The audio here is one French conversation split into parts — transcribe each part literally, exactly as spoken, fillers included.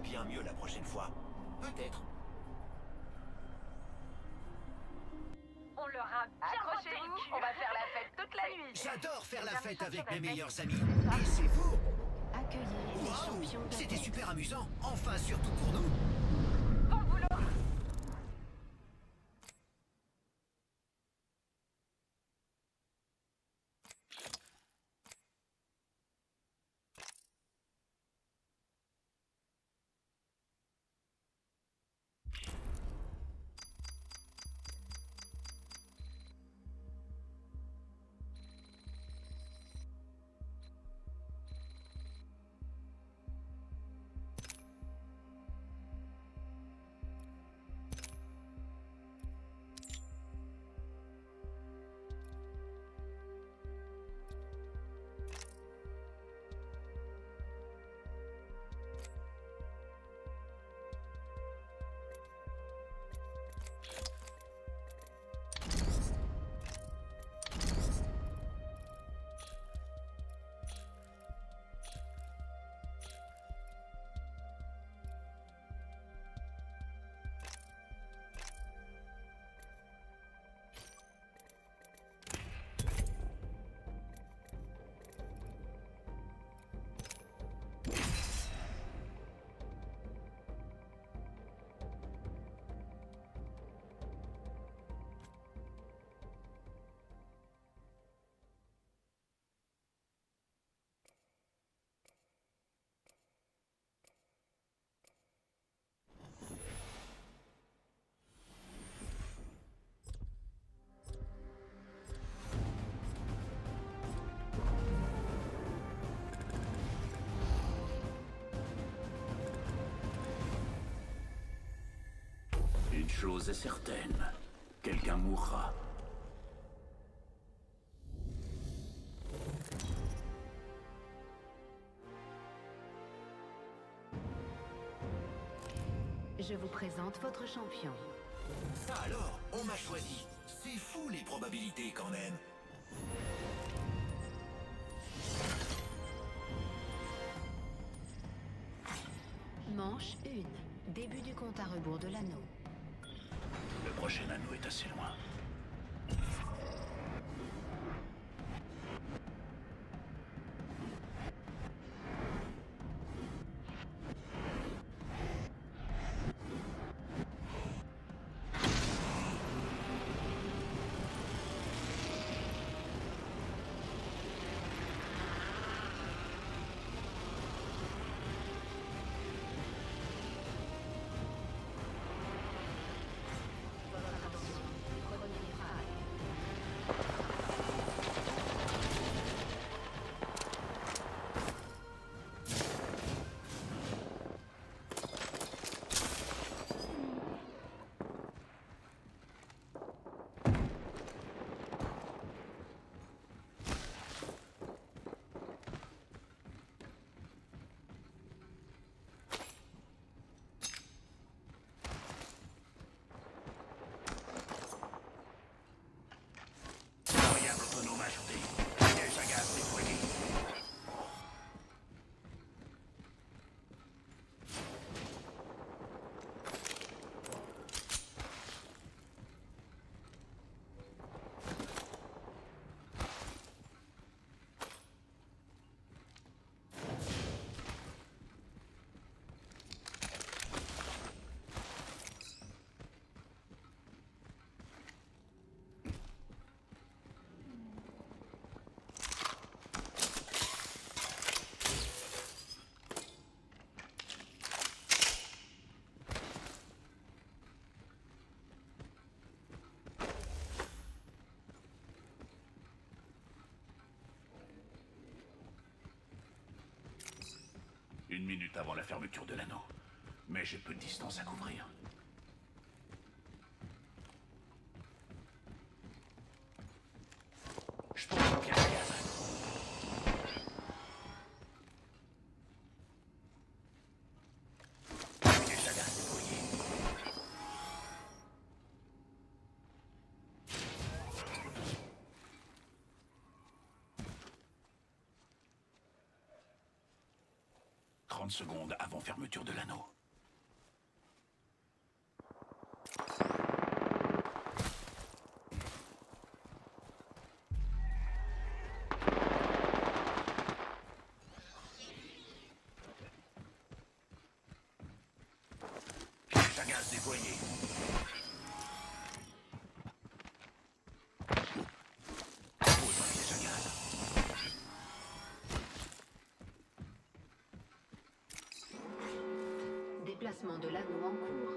bien mieux la prochaine fois. Peut-être. On leur a bien Accrochez-vous, on va faire la fête toute la nuit. J'adore faire la fête avec mes meilleurs amis. Et c'est vous. Accueillez les Waouh, champions de la c'était fête. super amusant. Enfin, surtout pour nous. Bon boulot. Une chose est certaine, quelqu'un mourra. Je vous présente votre champion. Ça alors, on m'a choisi. C'est fou les probabilités quand même. Manche un. Début du compte à rebours de l'anneau. Le prochain anneau est assez loin. Une minute avant la fermeture de l'anneau. Mais j'ai peu de distance à couvrir. Je pense au pied à gaz. Déjà gaz déployé. trente secondes avant fermeture de l'anneau. Piège à gaz déployé. Pose un piège à gaz. Déplacement de l'anneau en cours.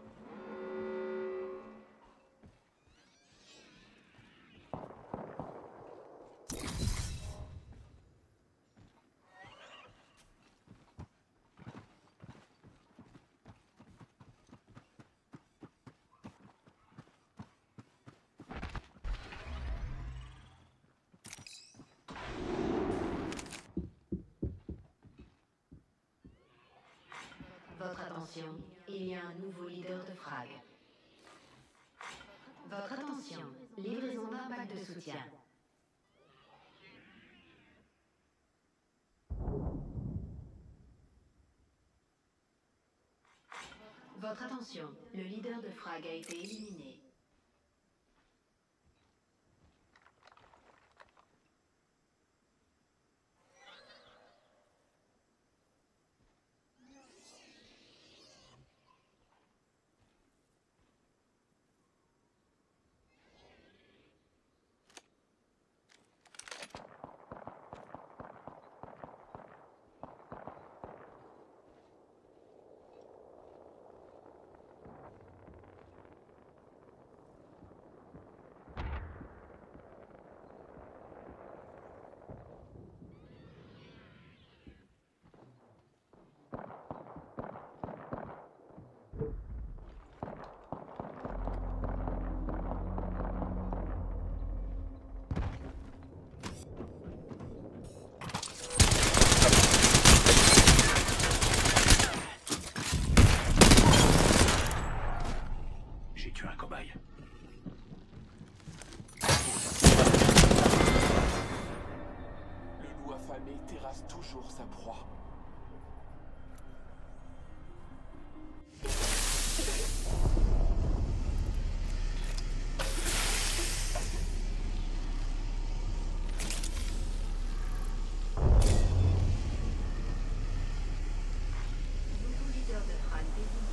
Votre attention, il y a un nouveau leader de frag. Votre attention, livraison d'un pack de soutien. Votre attention, le leader de frag a été éliminé. J'ai tué un cobaye. Le loup affamé terrasse toujours sa proie. Nouveau leader de frag désigné.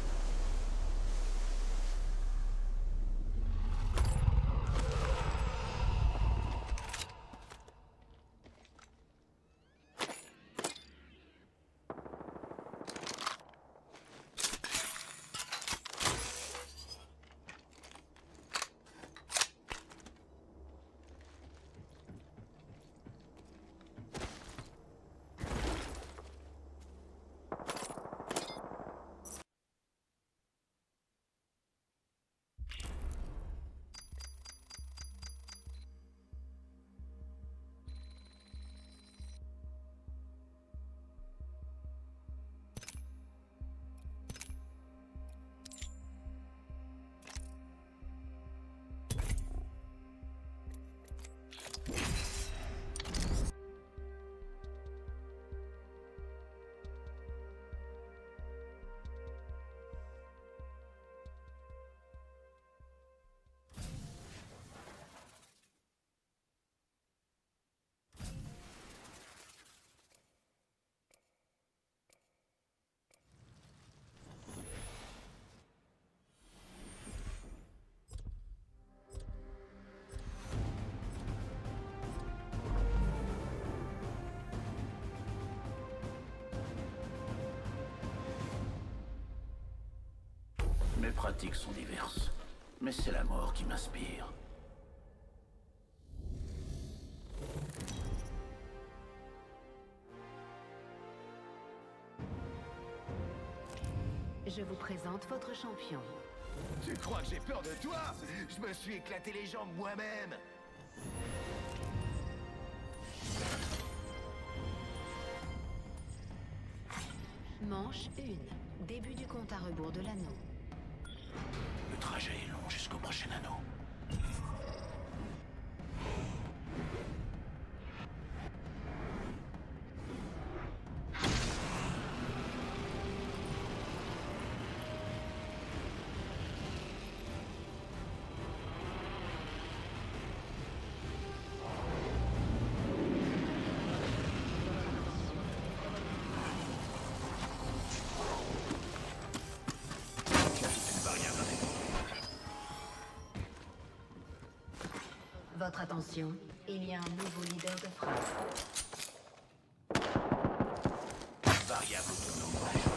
Mes pratiques sont diverses, mais c'est la mort qui m'inspire. Je vous présente votre champion. Tu crois que j'ai peur de toi? Je me suis éclaté les jambes moi-même. Manche un. Début du compte à rebours de l'anneau. Le trajet est long jusqu'au prochain anneau. Votre attention, il y a un nouveau leader de frappe. Variable autonome.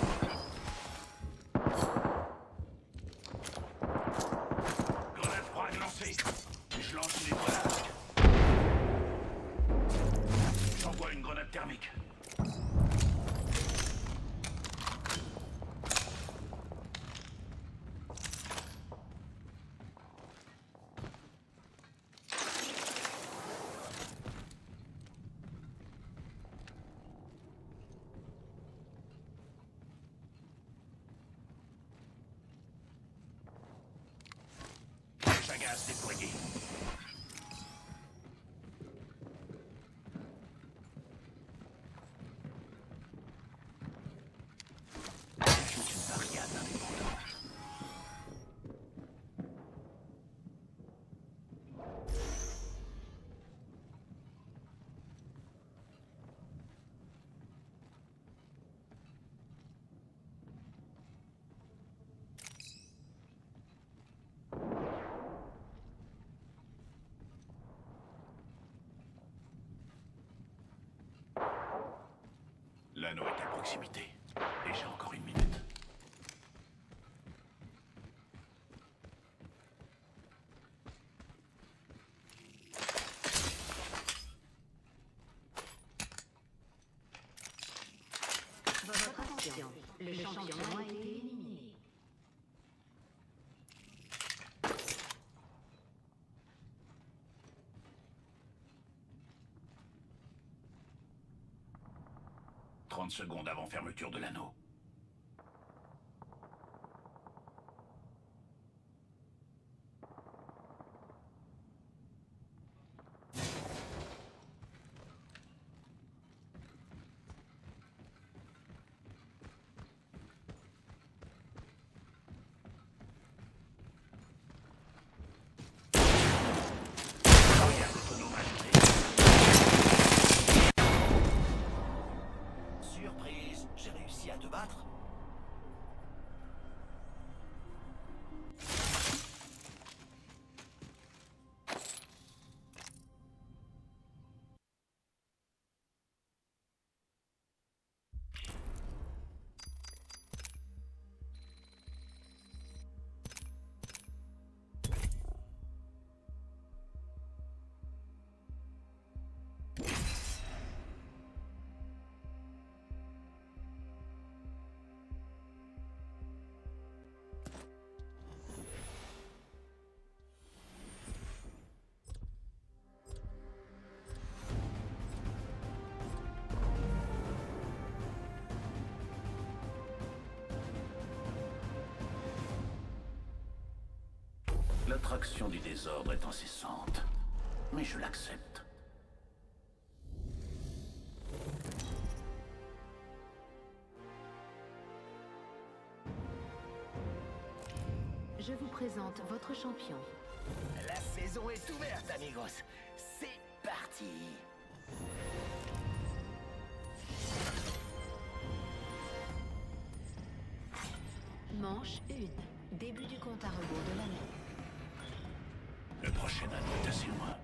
Grenade frag lancée. Je lance une étoile. J'envoie une grenade thermique. Gaz déployé. Ajoute une variable indépendante. L'anneau est à proximité. Et j'ai encore une minute. Votre attention, le champion a été éliminé. trente secondes avant fermeture de l'anneau. Variable autonome ajoutée. Surprise, j'ai réussi à te battre. L'attraction du désordre est incessante, mais je l'accepte. Je vous présente votre champion. La saison est ouverte, amigos. C'est parti. Manche un. Début du compte à rebours de l'année. Le prochain anneau est assez loin.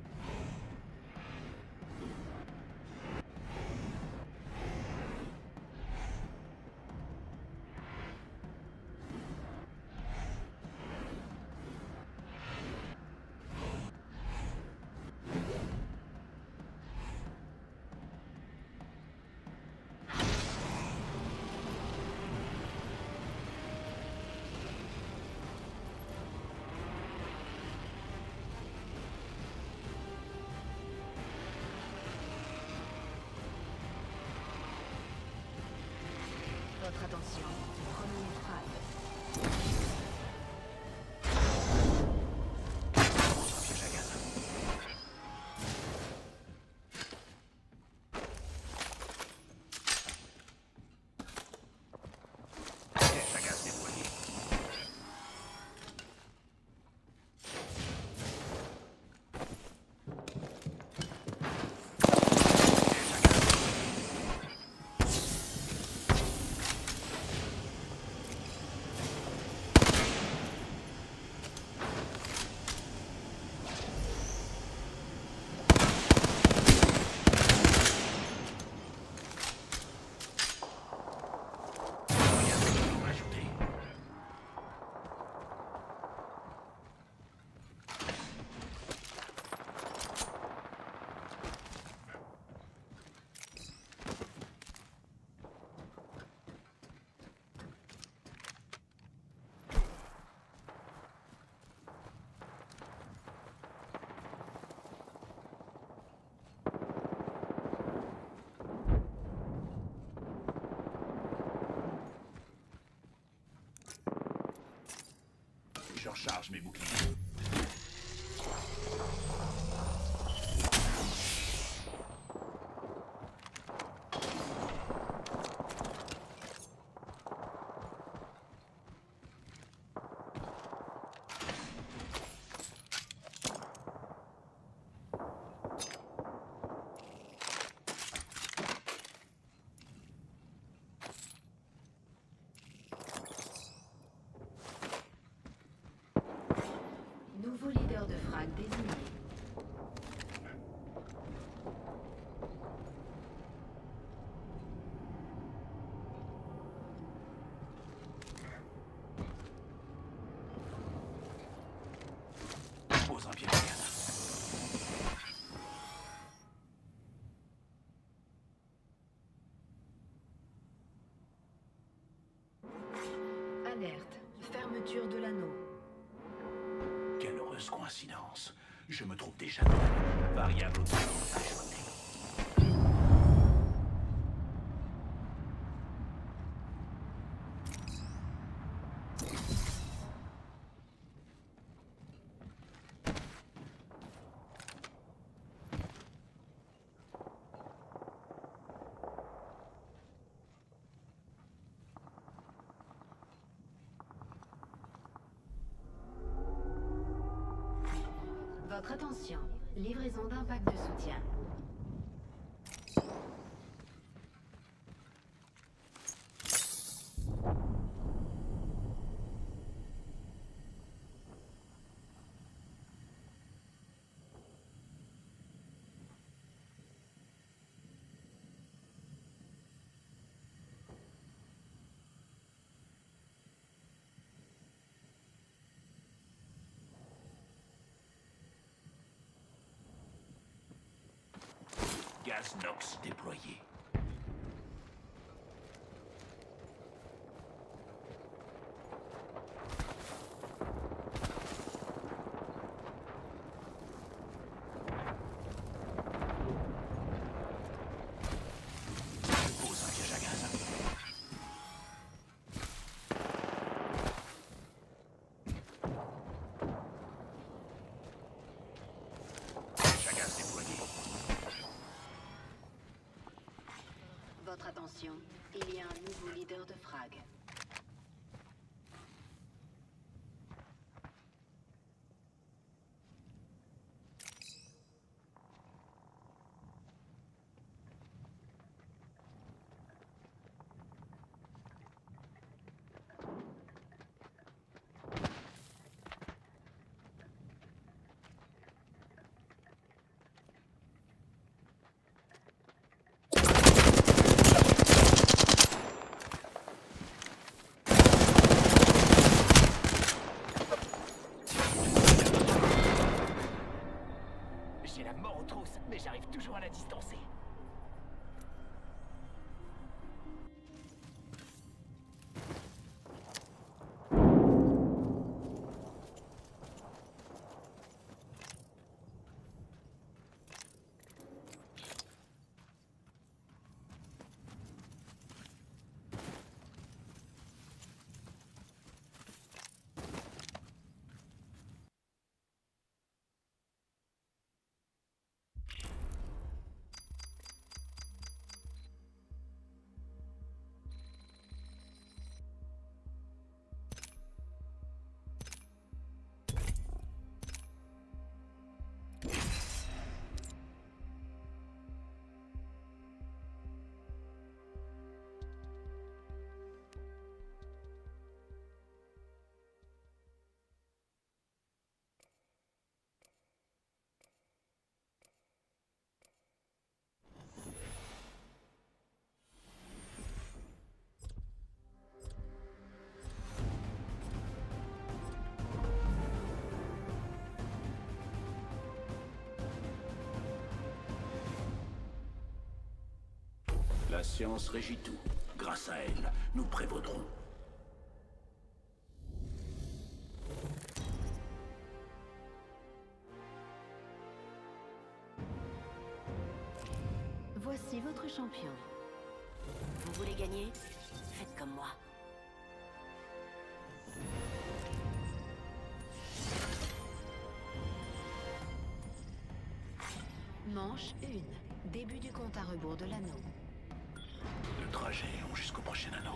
Votre attention, premier frappe. Contre un piège à gaz. Piège à gaz déployé. Piège à gaz. recharge mes boucliers. Nouveau leader de frag désigné. Pose un pied de gaz. Alerte. Fermeture de l'anneau. Quelle heureuse coïncidence. Je me trouve déjà dans la variable autonome ajoutée. Votre attention. Livraison d'un pack de soutien. Gaz Nox déployé. Je pose un piège à gaz. Piège à gaz déployé. Votre attention. Il y a un nouveau leader de frag. J'ai la mort aux trousses, mais j'arrive toujours à la distancer. La science régit tout. Grâce à elle, nous prévaudrons. Voici votre champion. Vous voulez gagner? Faites comme moi. Manche un. Début du compte à rebours de l'anneau. Le trajet est long jusqu'au prochain anneau.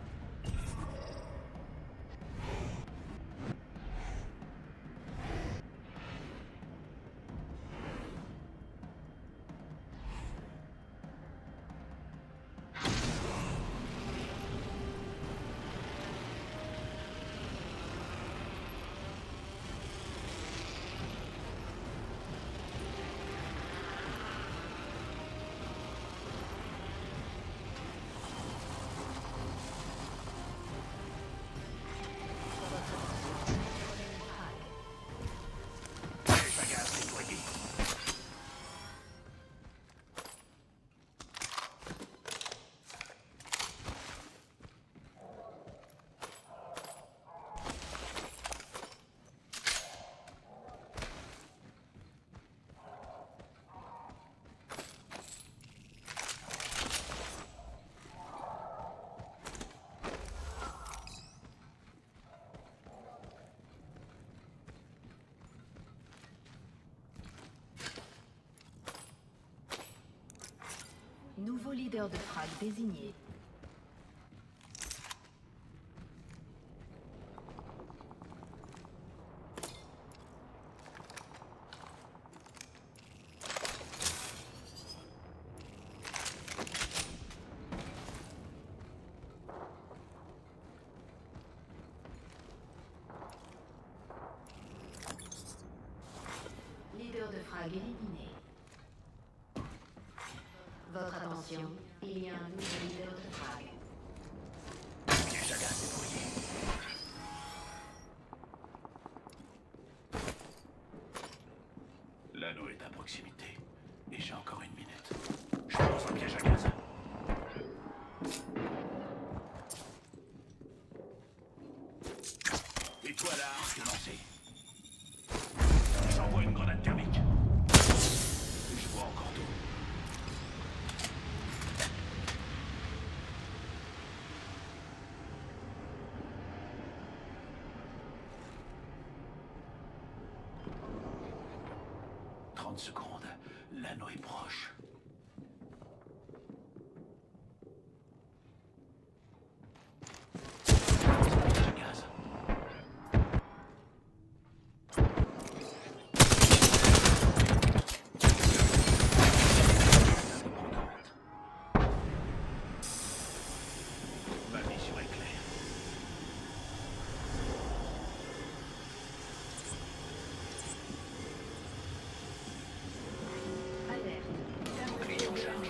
Nouveau leader de frag désigné. Leader de frag éliminé. Votre attention, il y a un nouveau leader de frag. Piège à gaz déployé. L'anneau est à proximité. Et j'ai encore une minute. Je pose un piège à gaz. Et toi là, arc lancé. J'envoie une grenade thermique. Je vois encore tout. trente secondes. L'anneau est proche. Piège à gaz. Ma mission est claire. Bouclier en charge.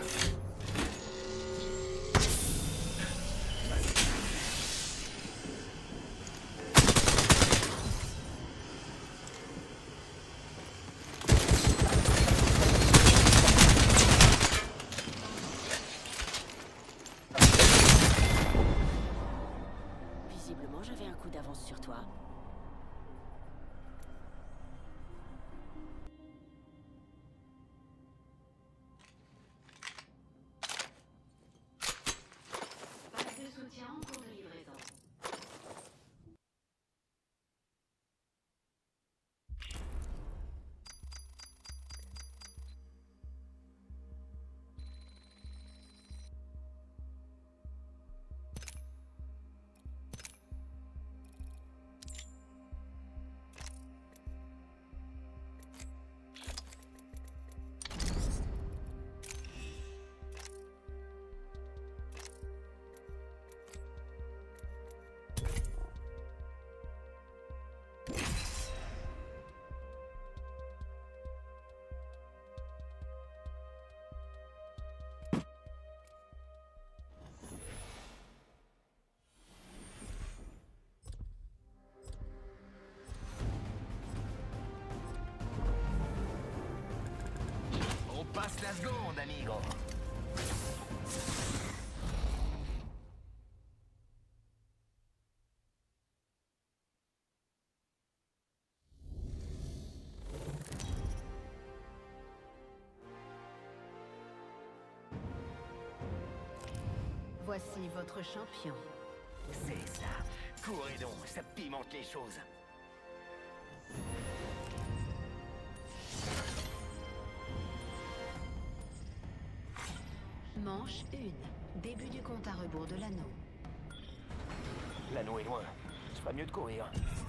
Visiblement, j'avais un coup d'avance sur toi. Pack de soutien en cours de livraison. On passe la seconde, amigo. Voici votre champion. C'est ça. Courez donc, ça pimente les choses. Manche un. Début du compte à rebours de l'anneau. L'anneau est loin. Je ferais mieux de courir.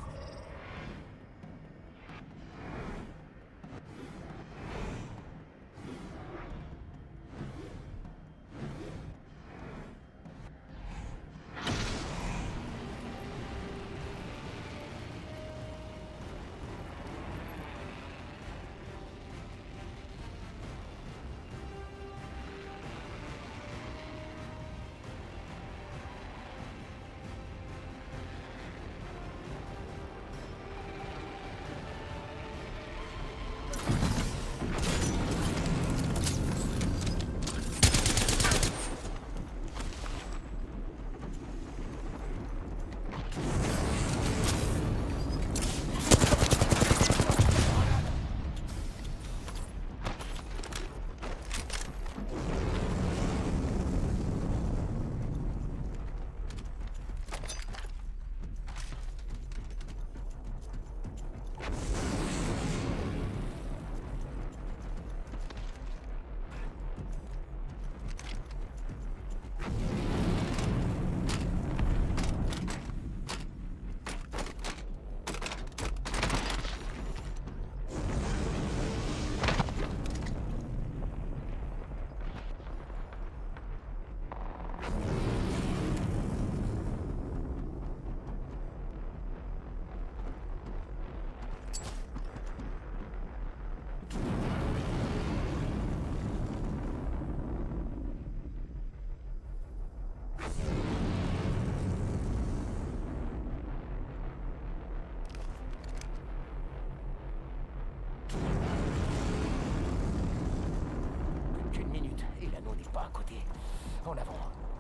Pas à côté. En avant.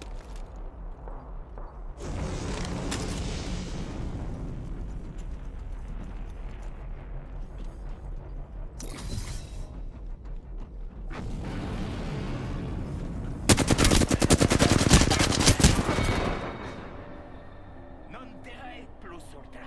Non terrae plus ultra.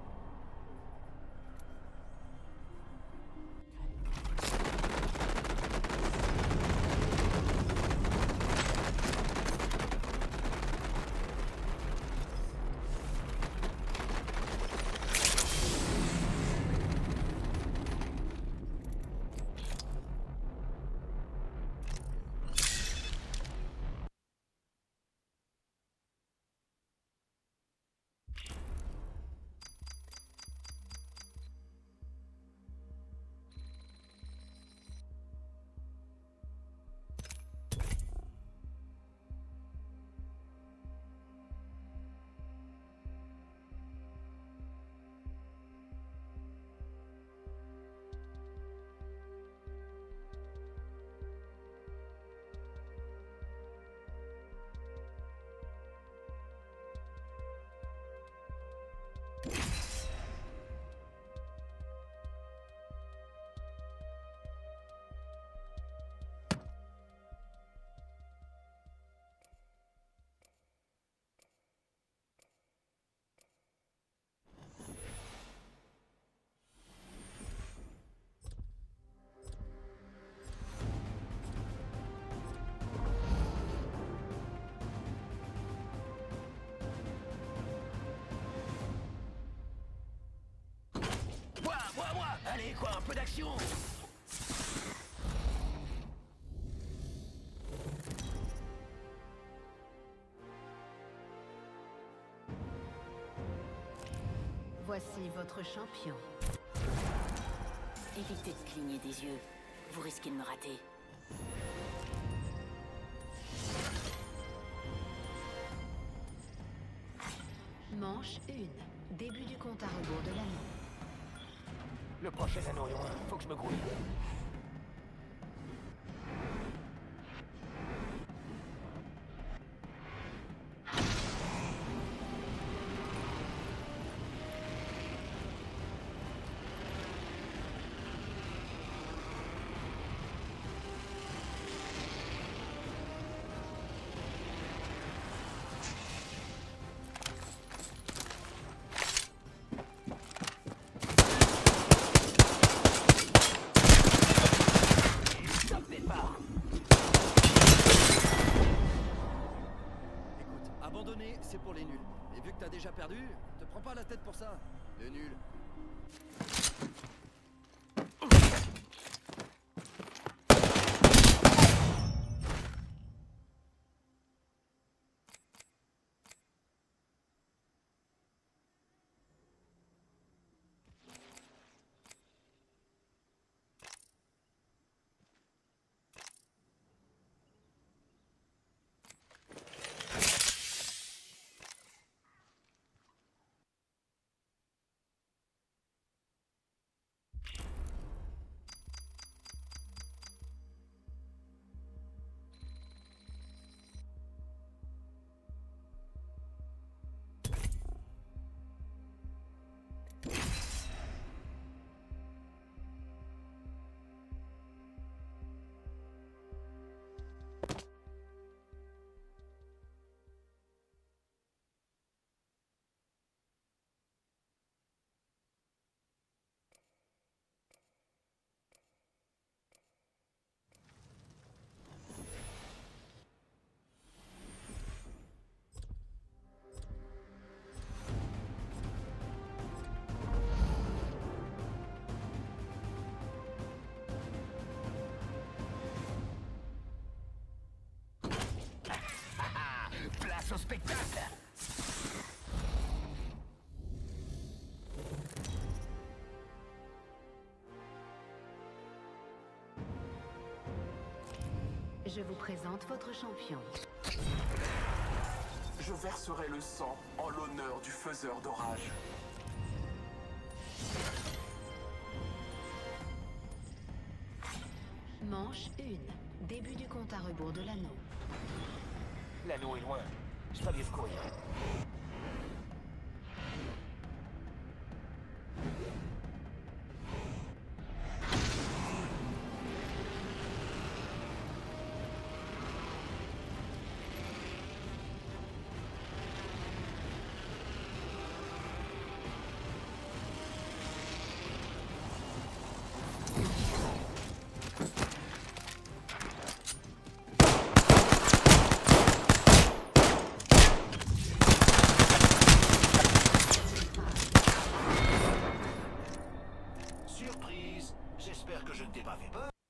Allez, quoi, un peu d'action! Voici votre champion. Évitez de cligner des yeux. Vous risquez de me rater. Manche un. Début du compte à rebours de l'anneau. Le prochain anneau est loin. Faut que je me grouille. prends pas la tête pour ça. C'est nul. Place au spectacle. Je vous présente votre champion. Je verserai le sang en l'honneur du faiseur d'orage. Manche un. Début du compte à rebours de l'anneau. L'anneau est loin. Je ferais mieux de courir. Surprise! J'espère que je ne t'ai pas fait peur.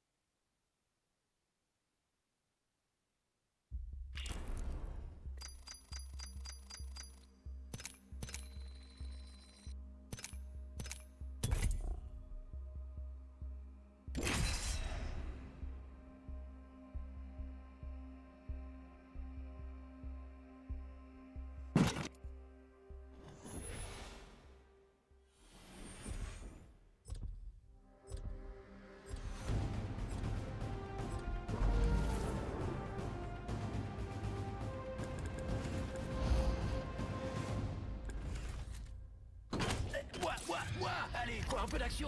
Ouah, ouah, ouah. Allez, quoi, un peu d'action.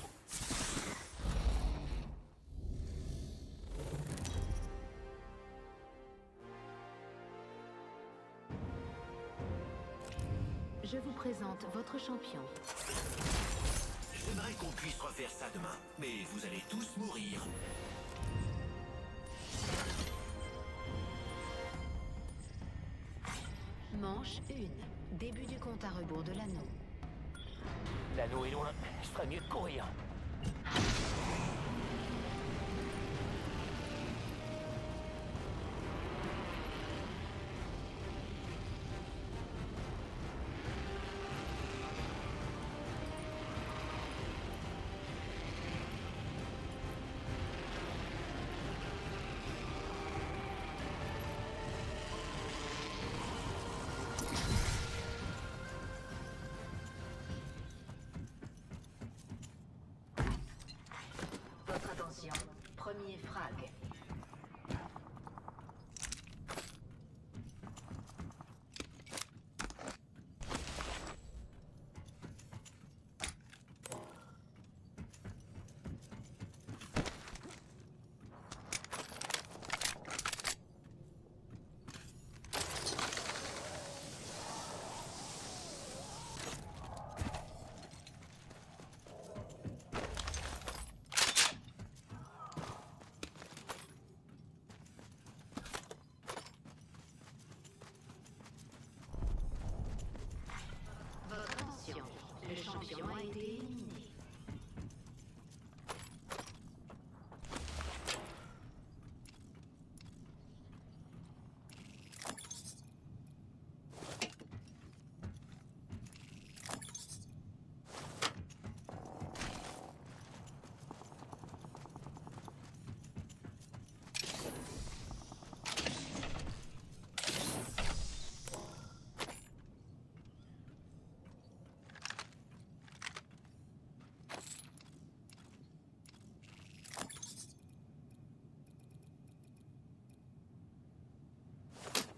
Je vous présente votre champion. J'aimerais qu'on puisse refaire ça demain, mais vous allez tous mourir. Manche un. Début du compte à rebours de l'anneau. L'anneau est loin. Je ferais mieux de courir. Votre attention. Premier frag.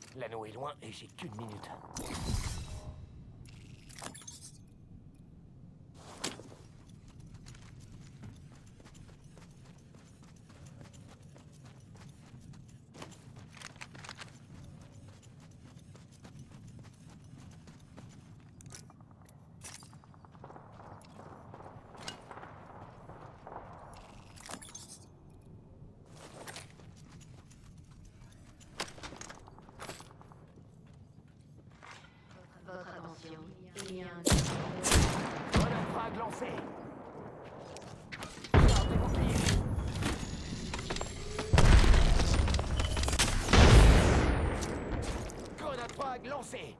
L'anneau est loin et j'ai qu'une minute. Votre attention, il y a un... Grenade frag lancée. Charge des boucliers. Grenade frag lancée.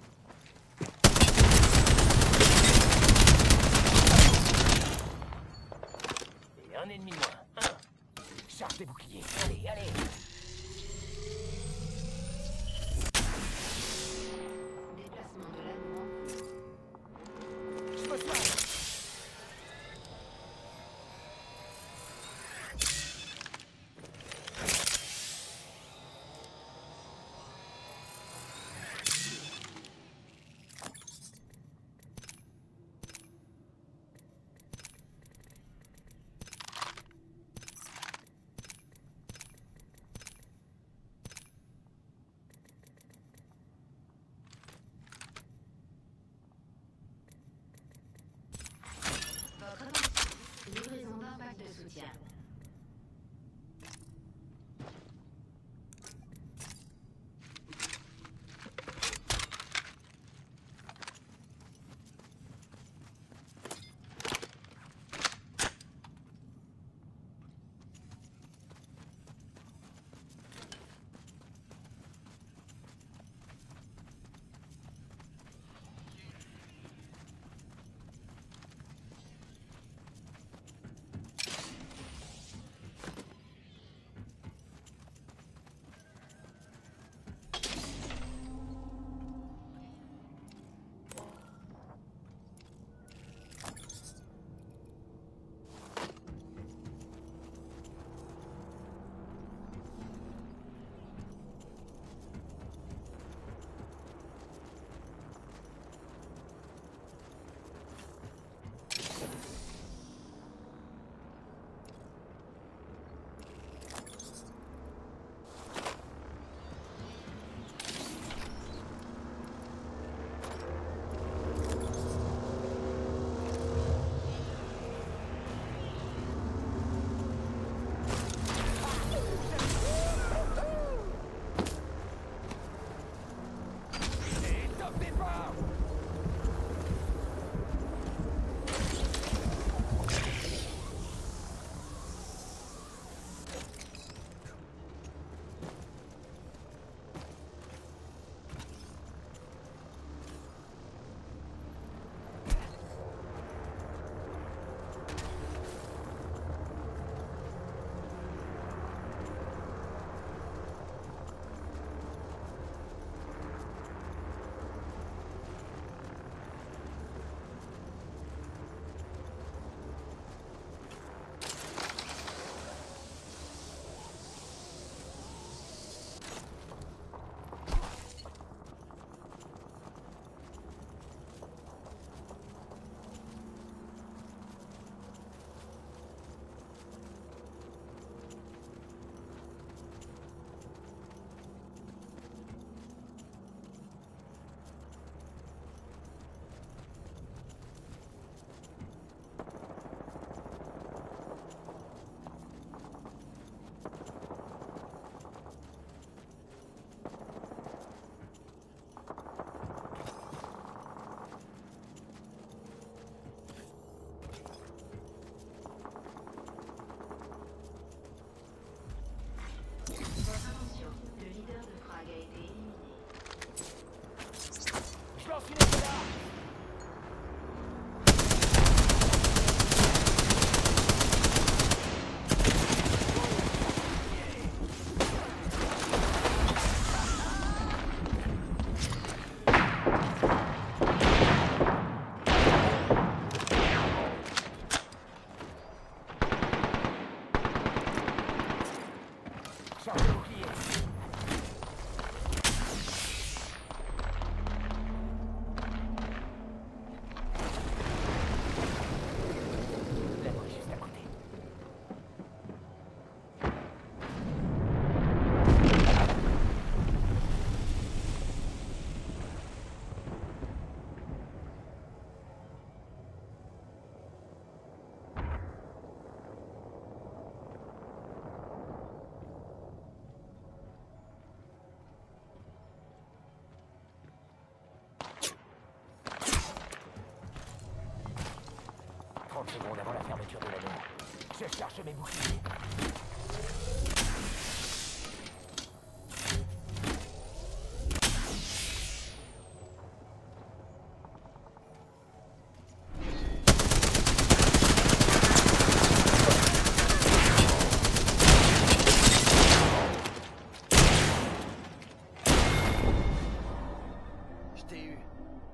Et un ennemi moins. Un. Charge des boucliers. Allez, allez. Déplacement de l'anneau en cours. Je me soigne. Votre attention, livraison d'un pack de soutien. la fermeture de l'anneau. Je cherche mes boucliers. Je t'ai eu.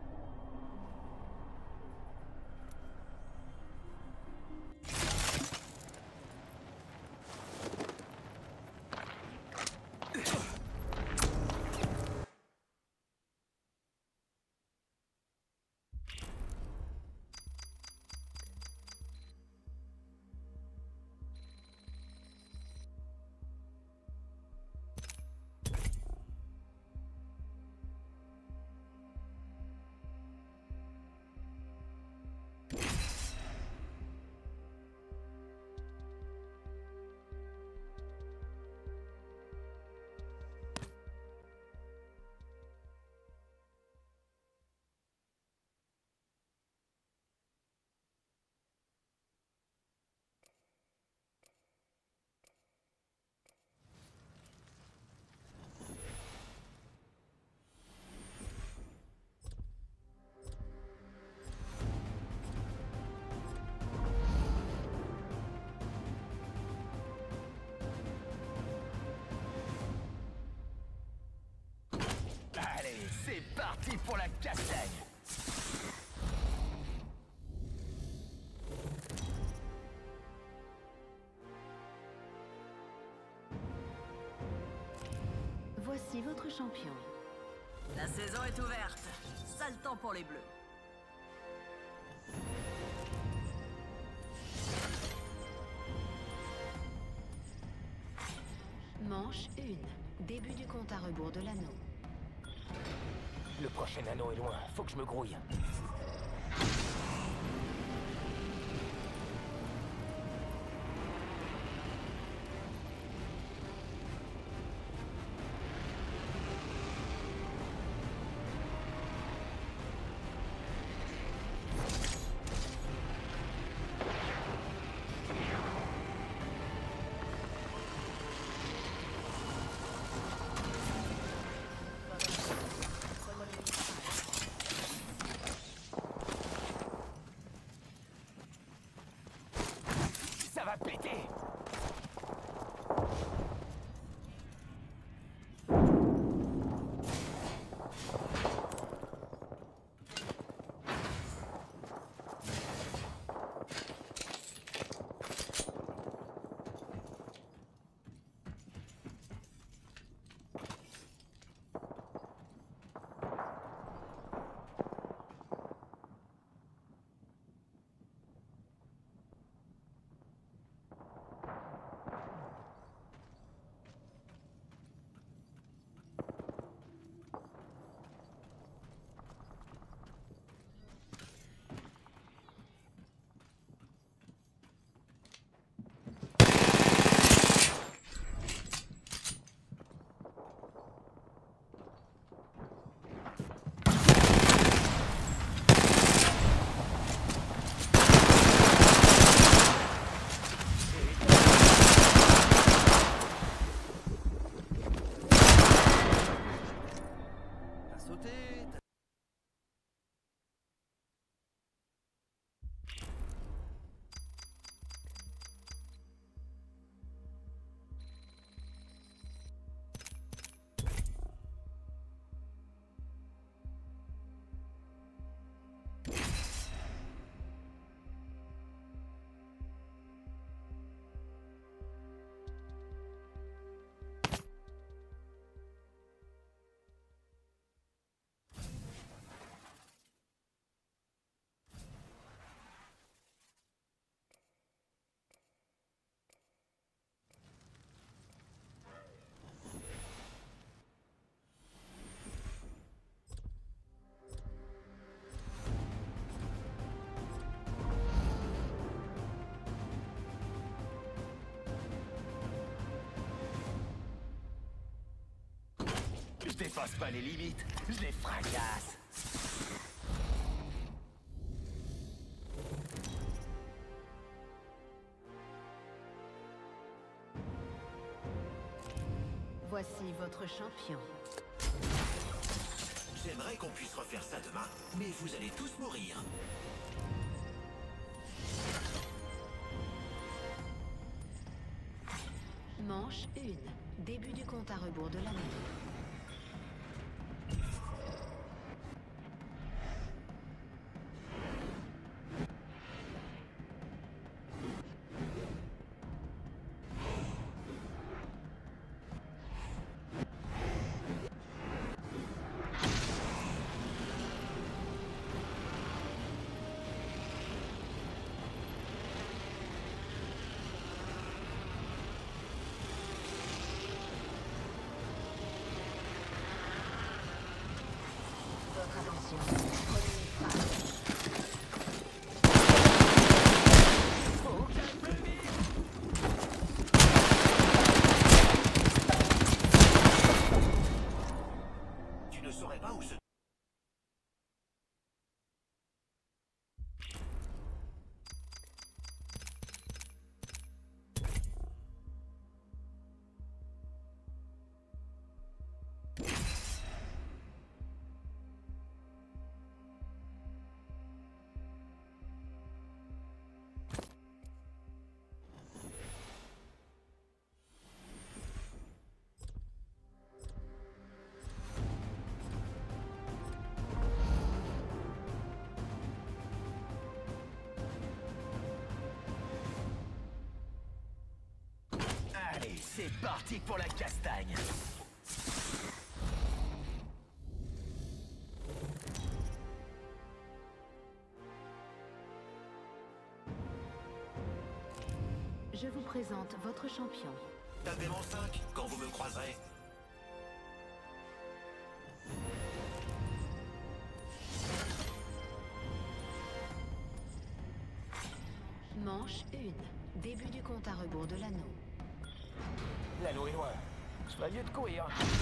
Allez, c'est parti pour la castagne. Voici votre champion. La saison est ouverte. Sale temps pour les Bleus. Manche un. Début du compte à rebours de l'anneau. Le prochain anneau est loin, faut que je me grouille. Ça va péter. T'as sauté. t'as- Je dépasse pas les limites, je les fracasse. Voici votre champion. J'aimerais qu'on puisse refaire ça demain, mais vous allez tous mourir. Manche un. Début du compte à rebours de l'année. Tu ne saurais pas où se... Allez, c'est parti pour la castagne. Je vous présente votre champion. Tapez mon cinq quand vous me croiserez. Manche un. Début du compte à rebours de l'anneau. L'anneau est loin. Je ferais mieux de courir.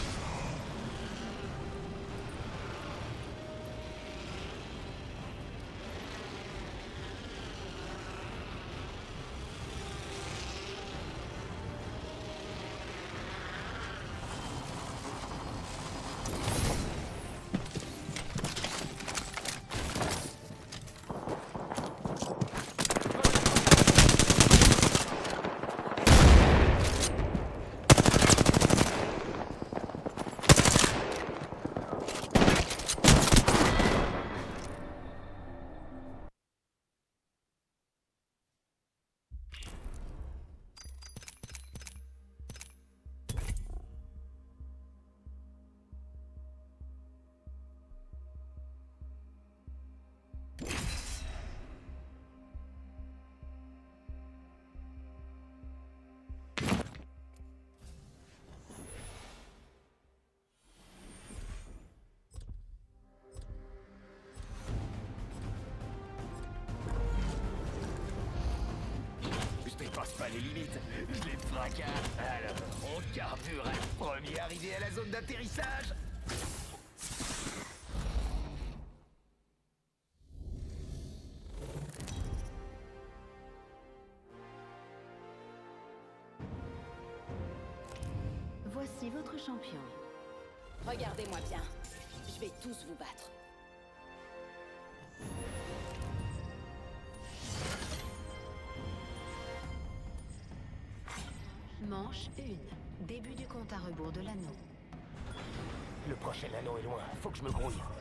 Je dépasse pas les limites. Je les fracasse. Alors, on carbure. Premier arrivé à la zone d'atterrissage. Voici votre champion. Regardez-moi bien. Je vais tous vous battre. Manche un. Début du compte à rebours de l'anneau. Le prochain anneau est loin. Faut que je me grouille.